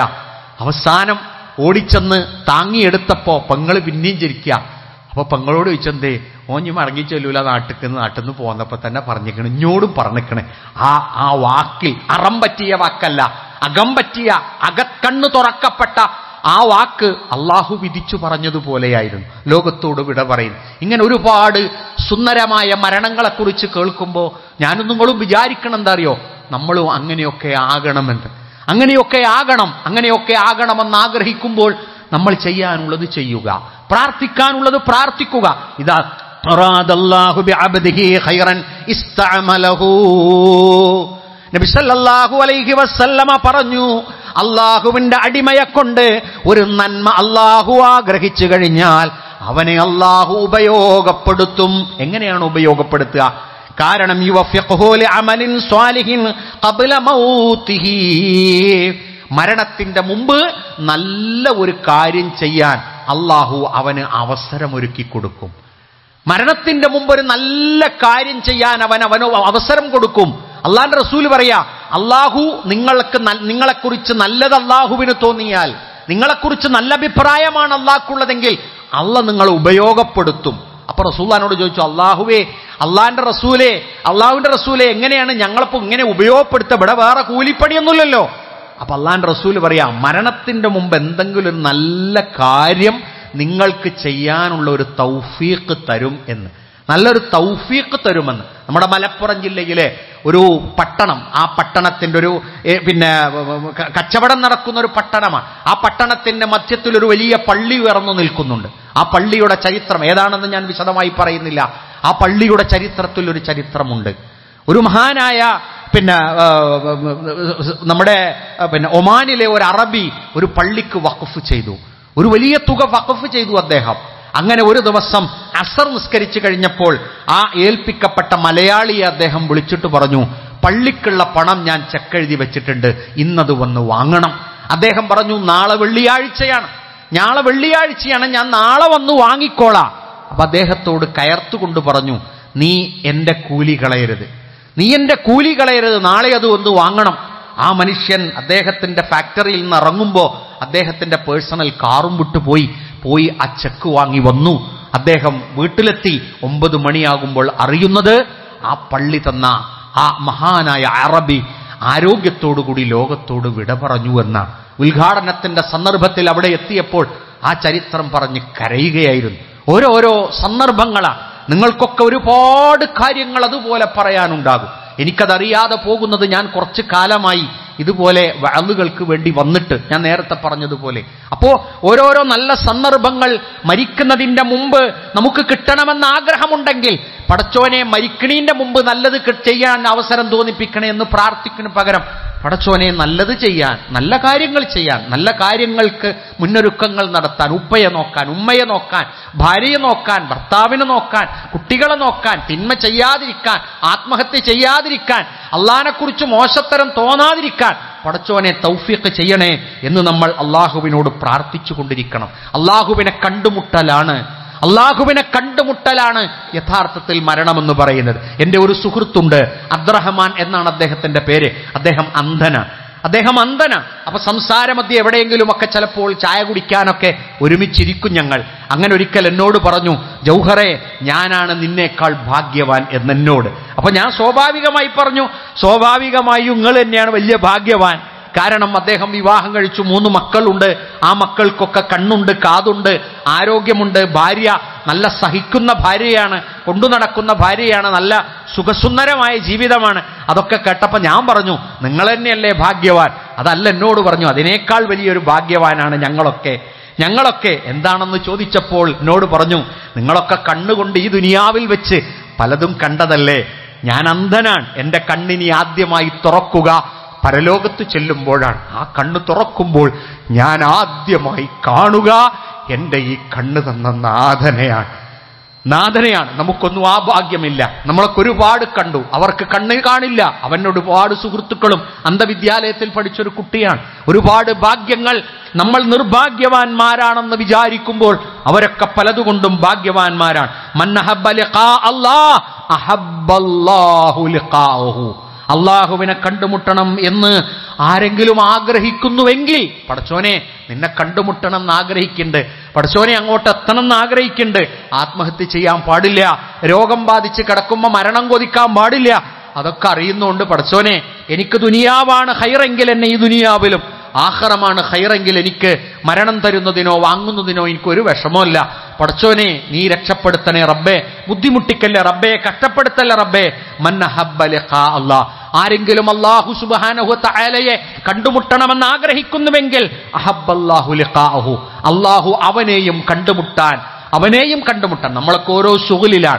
A: അവസാനം ഓടിച്ചെന്ന് താങ്ങിയെടുത്തപ്പോ പെങ്ങള് പിന്നെയും ചിരിക്കുക. അപ്പൊ പെങ്ങളോട് ചോദിച്ചെന്തേ? ഓഞ്ഞ് മടങ്ങി ചൊല്ലൂല നാട്ടിൽ നിന്ന് പോന്നപ്പോ തന്നെ പറഞ്ഞിക്കണേ, ഇഞ്ഞോടും പറഞ്ഞിക്കണേ. ആ വാക്കിൽ അറം പറ്റിയ വാക്കല്ല, അകം പറ്റിയ, അകക്കണ്ണ് തുറക്കപ്പെട്ട ആ വാക്ക് അള്ളാഹു വിധിച്ചു പറഞ്ഞതുപോലെയായിരുന്നു. ലോകത്തോട് വിട പറയുന്നു. ഇങ്ങനെ ഒരുപാട് സുന്ദരമായ മരണങ്ങളെക്കുറിച്ച് കേൾക്കുമ്പോൾ ഞാനും നിങ്ങളും വിചാരിക്കണം എന്താ അറിയോ, നമ്മളും അങ്ങനെയൊക്കെ ആകണമെന്ന്. അങ്ങനെയൊക്കെ ആകണമെന്ന് ആഗ്രഹിക്കുമ്പോൾ നമ്മൾ ചെയ്യാനുള്ളത് ചെയ്യുക, പ്രാർത്ഥിക്കാനുള്ളത് പ്രാർത്ഥിക്കുക. ഇതാ അറാദല്ലാഹു ബിഅബ്ദിഹി ഖൈറൻ ഇസ്തഅമലഹു. നബി സല്ലല്ലാഹു അലൈഹി വസല്ലമ പറഞ്ഞു, അള്ളാഹുവിന്റെ അടിമയെ കൊണ്ട് ഒരു നന്മ അള്ളാഹു ആഗ്രഹിച്ചു കഴിഞ്ഞാൽ അവനെ അള്ളാഹു ഉപയോഗപ്പെടുത്തും. എങ്ങനെയാണ് ഉപയോഗപ്പെടുത്തുക? കാരണം യുവഫിഖ്ഹു ലിഅമലിൻ സ്വാലിഹിൻ ഖബ്ല മൗതിഹി. മരണത്തിന്റെ മുമ്പ് നല്ല ഒരു കാര്യം ചെയ്യാൻ അള്ളാഹു അവന് അവസരമൊരുക്കി കൊടുക്കും. മരണത്തിന്റെ മുമ്പ് ഒരു നല്ല കാര്യം ചെയ്യാൻ അവന് അവസരം കൊടുക്കും. അള്ളാന്റെ റസൂൽ പറയാ, അള്ളാഹു നിങ്ങളെക്കുറിച്ച് നല്ലത് അള്ളാഹുവിന് തോന്നിയാൽ, നിങ്ങളെക്കുറിച്ച് നല്ല അഭിപ്രായമാണ് അള്ളാഹ്ക്കുള്ളതെങ്കിൽ അള്ളാഹ് നിങ്ങളെ ഉപയോഗപ്പെടുത്തും. അപ്പൊ റസൂലിനോട് ചോദിച്ചു, അള്ളാഹുവിന്റെ റസൂലെ എങ്ങനെയാണ് ഞങ്ങളിപ്പോ ഇങ്ങനെ ഉപയോഗപ്പെടുത്തുക? ഇവിടെ വേറെ കൂലിപ്പണിയൊന്നുമില്ലല്ലോ. അപ്പൊ അള്ളാന്റെ റസൂൽ പറയാ, മരണത്തിന്റെ മുമ്പ് എന്തെങ്കിലും ഒരു നല്ല കാര്യം നിങ്ങൾക്ക് ചെയ്യാനുള്ള ഒരു തൗഫീഖ് തരും എന്ന്, നല്ലൊരു തൗഫീഖ് തരുമെന്ന്. നമ്മുടെ മലപ്പുറം ജില്ലയിലെ ഒരു പട്ടണം, ആ പട്ടണത്തിന്റെ ഒരു കച്ചവടം നടക്കുന്ന ഒരു പട്ടണമാണ്. ആ പട്ടണത്തിന്റെ മധ്യത്തിൽ ഒരു വലിയ പള്ളി ഉയർന്നു നിൽക്കുന്നുണ്ട്. ആ പള്ളിയുടെ ചരിത്രം ഏതാണെന്ന് ഞാൻ വിശദമായി പറയുന്നില്ല. ആ പള്ളിയുടെ ചരിത്രത്തിൽ ഒരു ചരിത്രമുണ്ട്. ഒരു മഹാനായ നമ്മുടെ ഒമാനിലെ ഒരു അറബി ഒരു പള്ളിക്ക് വഖഫ് ചെയ്തു, ഒരു വലിയ തുക വഖഫ് ചെയ്തു അദ്ദേഹം. അങ്ങനെ ഒരു ദിവസം അസർ നിസ്കരിച്ചു കഴിഞ്ഞപ്പോൾ ആ ഏൽപ്പിക്കപ്പെട്ട മലയാളിയെ അദ്ദേഹം വിളിച്ചിട്ട് പറഞ്ഞു, പള്ളിക്കുള്ള പണം ഞാൻ ചെക്കെഴുതി വെച്ചിട്ടുണ്ട്, ഇന്നത് വന്ന് വാങ്ങണം. അദ്ദേഹം പറഞ്ഞു, നാളെ വെള്ളിയാഴ്ചയാണ്, ഞാൻ നാളെ വന്ന് വാങ്ങിക്കോളാം. അപ്പൊ അദ്ദേഹത്തോട് കയർത്തുകൊണ്ട് പറഞ്ഞു, നീ എന്റെ കൂലി കളയരുത്, നാളെ അത് വന്ന് വാങ്ങണം. ആ മനുഷ്യൻ അദ്ദേഹത്തിന്റെ ഫാക്ടറിയിൽ നിന്ന് ഇറങ്ങുമ്പോൾ അദ്ദേഹത്തിന്റെ പേഴ്സണൽ കാറും വിട്ടുപോയി ആ ചെക്ക് വാങ്ങി വന്നു. അദ്ദേഹം വീട്ടിലെത്തി 9 മണിയാകുമ്പോൾ അറിയുന്നത് ആ പള്ളി തന്ന ആ മഹാനായ അറബി ആരോഗ്യത്തോടുകൂടി ലോകത്തോട് വിട പറഞ്ഞു എന്നാണ്. ഉദ്ഘാടനത്തിന്റെ സന്ദർഭത്തിൽ അവിടെ എത്തിയപ്പോൾ ആ ചരിത്രം പറഞ്ഞ് കരയുകയായിരുന്നു. ഓരോരോ സന്ദർഭങ്ങളാണ്. നിങ്ങൾക്കൊക്കെ ഒരുപാട് കാര്യങ്ങൾ അതുപോലെ പറയാനുണ്ടാകും. എനിക്കതറിയാതെ പോകുന്നത്, ഞാൻ കുറച്ചു കാലമായി ഇതുപോലെ വഅളുകൾക്ക് വേണ്ടി വന്നിട്ട്, ഞാൻ നേരത്തെ പറഞ്ഞതുപോലെ. അപ്പോ ഓരോരോ നല്ല സന്ദർഭങ്ങൾ മരിക്കുന്നതിന്റെ മുമ്പ് നമുക്ക് കിട്ടണമെന്ന് ആഗ്രഹമുണ്ടെങ്കിൽ പടച്ചോനെ മരിക്കണീന്റെ മുമ്പ് നല്ലത് ചെയ്യാൻ അവസരം തോന്നിപ്പിക്കണേ എന്ന് പ്രാർത്ഥിക്കുന്നതിന് പകരം പടച്ചോനെ നല്ലത് ചെയ്യാൻ, നല്ല കാര്യങ്ങൾ ചെയ്യാൻ, നല്ല കാര്യങ്ങൾക്ക് മുന്നൊരുക്കങ്ങൾ നടത്താൻ, ഉപ്പയെ നോക്കാൻ, ഉമ്മയെ നോക്കാൻ, ഭാര്യയെ നോക്കാൻ, ഭർത്താവിനെ നോക്കാൻ, കുട്ടികളെ നോക്കാൻ, തിന്മ ചെയ്യാതിരിക്കാൻ, ആത്മഹത്യ ചെയ്യാതിരിക്കാൻ, അള്ളാഹിനെക്കുറിച്ച് മോശത്തരം തോന്നാതിരിക്കാൻ പടച്ചോനെ തൗഫീഖ് ചെയ്യണേ എന്ന് നമ്മൾ അള്ളാഹുവിനോട് പ്രാർത്ഥിച്ചു കൊണ്ടിരിക്കണം. അള്ളാഹുവിനെ കണ്ടുമുട്ടലാണ് യഥാർത്ഥത്തിൽ മരണമെന്ന് പറയുന്നത്. എൻ്റെ ഒരു സുഹൃത്തുണ്ട്, അബ്ദുറഹ്മാൻ എന്നാണ് അദ്ദേഹത്തിന്റെ പേര്. അദ്ദേഹം അന്ധനാണ്. അപ്പൊ സംസാരമധ്യേ എവിടെയെങ്കിലുമൊക്കെ ചിലപ്പോൾ ചായ കുടിക്കാനൊക്കെ ഒരുമിച്ചിരിക്കും ഞങ്ങൾ. അങ്ങനെ ഒരിക്കൽ എന്നോട് പറഞ്ഞു, ജൗഹറെ, ഞാനാണ് നിന്നേക്കാൾ ഭാഗ്യവാൻ എന്നോട്. അപ്പൊ ഞാൻ സ്വാഭാവികമായി പറഞ്ഞു, സ്വാഭാവികമായി നിങ്ങൾ തന്നെയാണ് വലിയ ഭാഗ്യവാൻ. കാരണം അദ്ദേഹം വിവാഹം കഴിച്ചു, 3 മക്കളുണ്ട്. ആ മക്കൾക്കൊക്കെ കണ്ണുണ്ട്, കാതുണ്ട്, ആരോഗ്യമുണ്ട്. ഭാര്യ നല്ല സഹിക്കുന്ന ഭാര്യയാണ്, കൊണ്ടു നടക്കുന്ന ഭാര്യയാണ്, നല്ല സുഖസുന്ദരമായ ജീവിതമാണ്. അതൊക്കെ കേട്ടപ്പോൾ ഞാൻ പറഞ്ഞു, നിങ്ങൾ തന്നെയല്ലേ ഭാഗ്യവാൻ. അതല്ല, എന്നോട് പറഞ്ഞു, അതിനേക്കാൾ വലിയൊരു ഭാഗ്യവാനാണ് ഞങ്ങളൊക്കെ. എന്താണെന്ന് ചോദിച്ചപ്പോൾ എന്നോട് പറഞ്ഞു, നിങ്ങളൊക്കെ കണ്ണുകൊണ്ട് ഈ ദുനിയാവിൽ വെച്ച് പലതും കണ്ടതല്ലേ, ഞാൻ അന്ധനാണ്. എൻ്റെ കണ്ണിനി ആദ്യമായി തുറക്കുക പരലോകത്ത് ചെല്ലുമ്പോഴാണ്. ആ കണ്ണ് തുറക്കുമ്പോൾ ഞാൻ ആദ്യമായി കാണുക എൻ്റെ ഈ കണ്ണ് തന്ന നാഥനെയാണ്. നമുക്കൊന്നും ആ ഭാഗ്യമില്ല. നമ്മളൊക്കെ ഒരുപാട് കണ്ടു, അവർക്ക് കണ്ണ് കാണില്ല. അവന് ഒരുപാട് സുഹൃത്തുക്കളും അന്ധവിദ്യാലയത്തിൽ പഠിച്ചൊരു കുട്ടിയാണ്. ഒരുപാട് ഭാഗ്യങ്ങൾ. നമ്മൾ നിർഭാഗ്യവാന്മാരാണെന്ന് വിചാരിക്കുമ്പോൾ അവരൊക്കെ പലതുകൊണ്ടും ഭാഗ്യവാന്മാരാണ്. മൻ അഹബ്ബ ലിഖാ അല്ലാഹ് അഹബ്ബല്ലാഹു ലിഖാഅഹു. അള്ളാഹുവിനെ കണ്ടുമുട്ടണം എന്ന് ആരെങ്കിലും ആഗ്രഹിക്കുന്നുവെങ്കിൽ പടച്ചോനെ നിന്നെ കണ്ടുമുട്ടണം എന്ന് ആഗ്രഹിക്കുന്നുണ്ട്, പടച്ചോനെ അങ്ങോട്ട് എത്തണം എന്ന് ആഗ്രഹിക്കുന്നുണ്ട്. ആത്മഹത്യ ചെയ്യാൻ പാടില്ല, രോഗം ബാധിച്ച് കിടക്കുമ്പോൾ മരണം കൊതിക്കാൻ പാടില്ല. അതൊക്കെ അറിയുന്നുണ്ട് പടച്ചോനെ എനിക്ക് ദുനിയാവാണ് ഹൈറെങ്കിൽ എന്നെ ഈ ദുനിയാവിലും, ആഖിറമാണ് ഹൈറെങ്കിൽ എനിക്ക് മരണം തരുന്നതിനോ വാങ്ങുന്നതിനോ എനിക്കൊരു വിഷമമില്ല. പടച്ചോനെ നീ രക്ഷപ്പെടുത്തണേ റബ്ബേ, ബുദ്ധിമുട്ടിക്കല്ലേ റബ്ബേ, കഷ്ടപ്പെടുത്തല്ലേ റബ്ബേ. മൻ അഹബ്ബ ലിഖാ അല്ലാഹ്, ആരെങ്കിലും അല്ലാഹു സുബ്ഹാനഹു വ തആലയെ കണ്ടുമുട്ടണമെന്ന് ആഗ്രഹിക്കുന്നുവെങ്കിൽ അഹബ്ബല്ലാഹു ലിഖാഅഹു, അല്ലാഹു അവനെയും കണ്ടുമുട്ടാൻ നമ്മളൊക്കെ ഓരോ ശുഗലിലാണ്,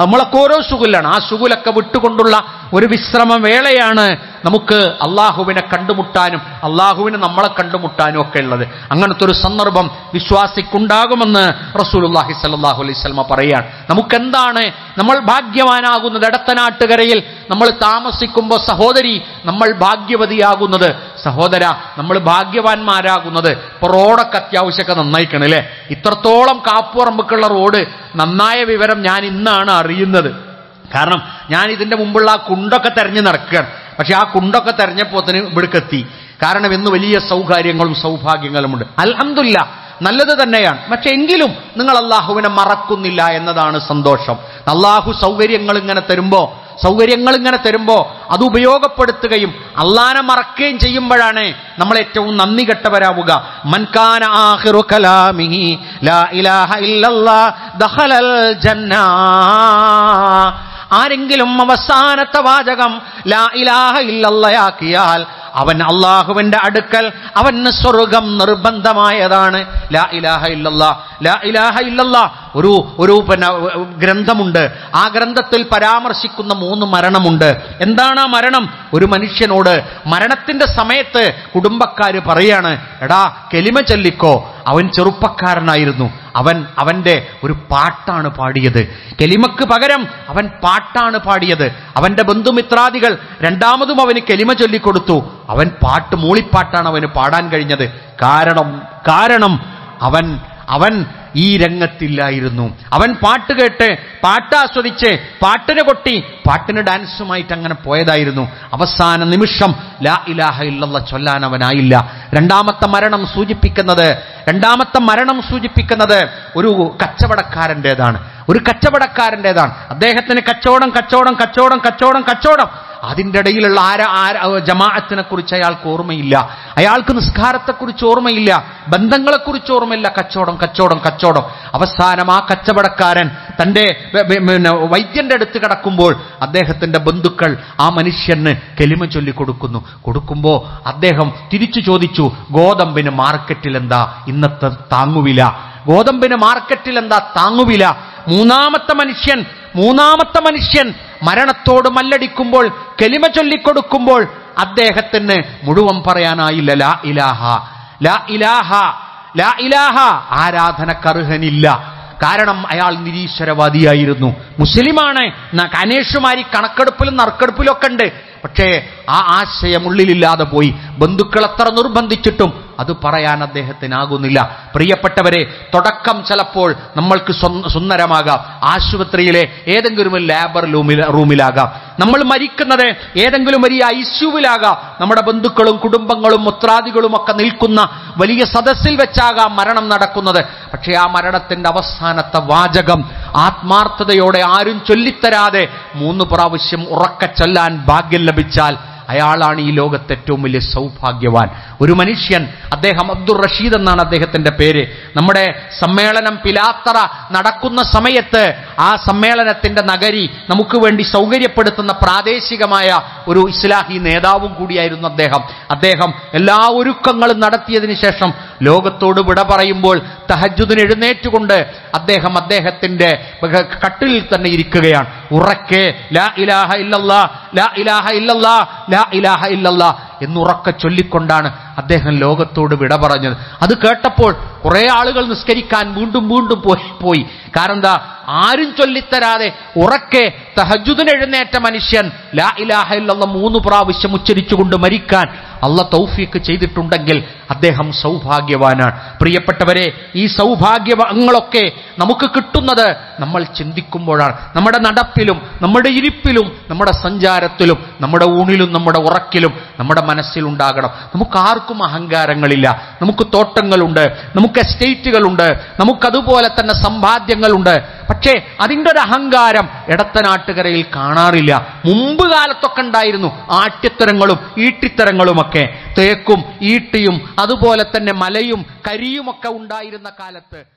A: ആ ശുഗലൊക്കെ വിട്ടുകൊണ്ടുള്ള ഒരു വിശ്രമ വേളയാണ് നമുക്ക് അള്ളാഹുവിനെ കണ്ടുമുട്ടാനും അള്ളാഹുവിനെ നമ്മളെ കണ്ടുമുട്ടാനും ഒക്കെ ഉള്ളത്. അങ്ങനത്തെ ഒരു സന്ദർഭം വിശ്വാസിക്കുണ്ടാകുമെന്ന് റസൂലുള്ളാഹി സ്വല്ലല്ലാഹു അലൈഹി വസല്ലം പറയാണ്. നമുക്കെന്താണ് നമ്മൾ ഭാഗ്യവാനാകുന്നത്? എടത്തനാട്ടുകരയിൽ നമ്മൾ താമസിക്കുമ്പോൾ സഹോദരി നമ്മൾ ഭാഗ്യവതിയാകുന്നത്, സഹോദര നമ്മൾ ഭാഗ്യവാന്മാരാകുന്നത്. ഇപ്പൊ റോഡൊക്കെ അത്യാവശ്യമൊക്കെ നന്നായിക്കണല്ലേ, ഇത്രത്തോളം കാപ്പുറമ്പുക്കുള്ള റോഡ് നന്നായ വിവരം ഞാൻ ഇന്നാണ് അറിയുന്നത്. കാരണം ഞാൻ ഇതിന്റെ മുമ്പുള്ള ആ കുണ്ടൊക്കെ തെരഞ്ഞു നടക്കുകയാണ്. പക്ഷെ ആ കുണ്ടൊക്കെ തെരഞ്ഞപ്പോത്തിന് ഇവിടേക്കെത്തി. കാരണം ഇന്ന് വലിയ സൗകര്യങ്ങളും സൗഭാഗ്യങ്ങളുമുണ്ട്. അൽഹംദുലില്ലാ, നല്ലത് തന്നെയാണ്. പക്ഷെ എങ്കിലും നിങ്ങൾ അള്ളാഹുവിനെ മറക്കുന്നില്ല എന്നതാണ് സന്തോഷം. അള്ളാഹു സൗകര്യങ്ങൾ ഇങ്ങനെ തരുമ്പോ അത് ഉപയോഗപ്പെടുത്തുകയും അള്ളാനെ മറക്കുകയും ചെയ്യുമ്പോഴാണ് നമ്മൾ ഏറ്റവും നന്ദി കെട്ടവരാവുക. മൻ കാന ആഖിറു കലാമിഹി ലാ ഇലാഹ ഇല്ലല്ലാഹ് ദഖലൽ ജന്ന, ആരെങ്കിലും അവസാനത്തെ വാചകം ലാ ഇലാഹ ഇല്ലല്ലാഹയാക്കിയാൽ അവൻ അള്ളാഹുവിന്റെ അടുക്കൽ അവന് സ്വർഗം നിർബന്ധമായതാണ്. ലാ ഇലാഹ ഇല്ലല്ലാഹ്, ലാ ഇലാഹ ഇല്ലല്ലാഹ് ഒരു ഗ്രന്ഥമുണ്ട്. ആ ഗ്രന്ഥത്തിൽ പരാമർശിക്കുന്ന 3 മരണമുണ്ട്. എന്താണ് ആ മരണം? ഒരു മനുഷ്യനോട് മരണത്തിന്റെ സമയത്ത് കുടുംബക്കാര് പറയാണ്, എടാ കെലിമ ചൊല്ലിക്കോ. അവൻ ചെറുപ്പക്കാരനായിരുന്നു, അവന്റെ ഒരു പാട്ടാണ് പാടിയത്. കെലിമക്ക് പകരം അവൻ പാട്ടാണ് പാടിയത്. അവന്റെ ബന്ധുമിത്രാദികൾ രണ്ടാമതും അവന് കെലിമ ചൊല്ലിക്കൊടുത്തു. അവൻ മൂളിപ്പാട്ടാണ് അവന് പാടാൻ കഴിഞ്ഞത്. കാരണം അവൻ ഈ രംഗത്തില്ലായിരുന്നു. അവൻ പാട്ട് കേട്ട് പാട്ടാസ്വദിച്ച് പാട്ടിന് കൊട്ടി പാട്ടിന് ഡാൻസുമായിട്ട് അങ്ങനെ പോയതായിരുന്നു. അവസാന നിമിഷം ലാ ഇലാഹ ഇല്ലല്ലാഹ് ചൊല്ലാൻ അവനായില്ല. രണ്ടാമത്തെ മരണം സൂചിപ്പിക്കുന്നത് ഒരു കച്ചവടക്കാരൻ്റെതാണ്. അദ്ദേഹത്തിന് കച്ചവടം. അതിൻ്റെ ഇടയിലുള്ള ജമാഅത്തിനെ കുറിച്ച് അയാൾക്ക് ഓർമ്മയില്ല, അയാൾക്ക് നിസ്കാരത്തെക്കുറിച്ച് ഓർമ്മയില്ല, ബന്ധങ്ങളെക്കുറിച്ച് ഓർമ്മയില്ല. കച്ചവടം. അവസാനം ആ കച്ചവടക്കാരൻ തന്റെ വൈദ്യന്റെ അടുത്ത് കിടക്കുമ്പോൾ അദ്ദേഹത്തിന്റെ ബന്ധുക്കൾ ആ മനുഷ്യന് കെലിമ ചൊല്ലി കൊടുക്കുമ്പോ അദ്ദേഹം തിരിച്ചു ചോദിച്ചു, ഗോതമ്പിന് മാർക്കറ്റിൽ എന്താ ഇന്നത്തെ താങ്ങുവില? മൂന്നാമത്തെ മനുഷ്യൻ മരണത്തോട് മല്ലടിക്കുമ്പോൾ കെലിമ ചൊല്ലിക്കൊടുക്കുമ്പോൾ അദ്ദേഹത്തിന് മുഴുവൻ പറയാനായില്ല. ലാ ഇലാഹ ആരാധനക്കർഹനില്ല. കാരണം അയാൾ നിരീശ്വരവാദിയായിരുന്നു. മുസ്ലിമാണ്, കനേഷുമാരി കണക്കെടുപ്പിലും നറുക്കെടുപ്പിലൊക്കെ ഉണ്ട്. പക്ഷേ ആ ആശയം ഉള്ളിലില്ലാതെ പോയി. ബന്ധുക്കൾ എത്ര നിർബന്ധിച്ചിട്ടും അത് പറയാൻ അദ്ദേഹത്തിനാകുന്നില്ല. പ്രിയപ്പെട്ടവരെ, തുടക്കം ചിലപ്പോൾ നമ്മൾക്ക് സുന്ദരമാകാം, ആശുപത്രിയിലെ ഏതെങ്കിലും ഒരു ലേബർ റൂമിലാകാം, നമ്മൾ മരിക്കുന്നത് ഏതെങ്കിലും ഒരു ഐസിയുവിലാകാം, നമ്മുടെ ബന്ധുക്കളും കുടുംബങ്ങളും മുത്രാദികളും ഒക്കെ നിൽക്കുന്ന വലിയ സദസ്സിൽ വെച്ചാകാം മരണം നടക്കുന്നത്. പക്ഷേ ആ മരണത്തിന്റെ അവസാനത്തെ വാചകം ആത്മാർത്ഥതയോടെ ആരും ചൊല്ലിത്തരാതെ 3 പ്രാവശ്യം ഉറക്കെ ചൊല്ലാൻ ഭാഗ്യം ലഭിച്ചാൽ അയാളാണ് ഈ ലോകത്തെ ഏറ്റവും വലിയ സൗഭാഗ്യവാൻ. ഒരു മനുഷ്യൻ, അദ്ദേഹം അബ്ദുർ റഷീദ് എന്നാണ് അദ്ദേഹത്തിന്റെ പേര്. നമ്മുടെ സമ്മേളനം പിലാത്തറ നടക്കുന്ന സമയത്ത് ആ സമ്മേളനത്തിന്റെ നഗരി നമുക്ക് വേണ്ടി സൗകര്യപ്പെടുത്തുന്ന പ്രാദേശികമായ ഒരു ഇസ്ലാഹി നേതാവും കൂടിയായിരുന്നു അദ്ദേഹം എല്ലാ ഒരുക്കങ്ങളും നടത്തിയതിനു ശേഷം ലോകത്തോട് വിട പറയുമ്പോൾ തഹജ്ജുദിന് എഴുന്നേറ്റുകൊണ്ട് അദ്ദേഹത്തിന്റെ കട്ടിലിൽ തന്നെ ഇരിക്കുകയാണ്. ഉറക്കെ ലാ ഇലാഹ ഇല്ലല്ലാഹ്, ലാ ഇലാഹ ഇല്ലല്ലാഹ്, ലാ ഇലാഹ ഇല്ലല്ലാഹ് എന്നുറക്കെ ചൊല്ലിക്കൊണ്ടാണ് അദ്ദേഹം ലോകത്തോട് വിട പറഞ്ഞത്. അത് കേട്ടപ്പോൾ കുറെ ആളുകൾ നിസ്കരിക്കാൻ വീണ്ടും പോയി. കാരണം എന്താ? ആരും ചൊല്ലിത്തരാതെ ഉറക്കെ തഹജ്ജുദിന് എഴുന്നേറ്റ മനുഷ്യൻ ലാ ഇലാഹ ഇല്ലല്ലാഹ് 3 പ്രാവശ്യം ഉച്ചരിച്ചുകൊണ്ട് മരിക്കാൻ അള്ള തൗഫീഖ് ചെയ്തിട്ടുണ്ടെങ്കിൽ അദ്ദേഹം സൗഭാഗ്യവാനാണ്. പ്രിയപ്പെട്ടവരെ, ഈ സൗഭാഗ്യങ്ങളൊക്കെ നമുക്ക് കിട്ടുന്നത് നമ്മൾ ചിന്തിക്കുമ്പോഴാണ്. നമ്മുടെ നടപ്പിലും നമ്മുടെ ഇരിപ്പിലും നമ്മുടെ സഞ്ചാരത്തിലും നമ്മുടെ ഊണിലും നമ്മുടെ ഉറക്കിലും നമ്മുടെ മനസ്സിലുണ്ടാകണം. നമുക്കാർക്കും അഹങ്കാരങ്ങളില്ല. നമുക്ക് തോട്ടങ്ങളുണ്ട്, നമുക്ക് എസ്റ്റേറ്റുകളുണ്ട്, നമുക്കതുപോലെ തന്നെ സമ്പാദ്യങ്ങളുണ്ട്. പക്ഷേ അതിൻ്റെ ഒരു അഹങ്കാരം എടത്തനാട്ടുകരയിൽ കാണാറില്ല. മുമ്പ് കാലത്തൊക്കെ ഉണ്ടായിരുന്നു ആട്യത്തരങ്ങളും ഈട്ടിത്തരങ്ങളുമൊക്കെ. തേക്കും ഈട്ടിയും അതുപോലെ തന്നെ മലയും കരിയുമൊക്കെ ഉണ്ടായിരുന്ന കാലത്ത്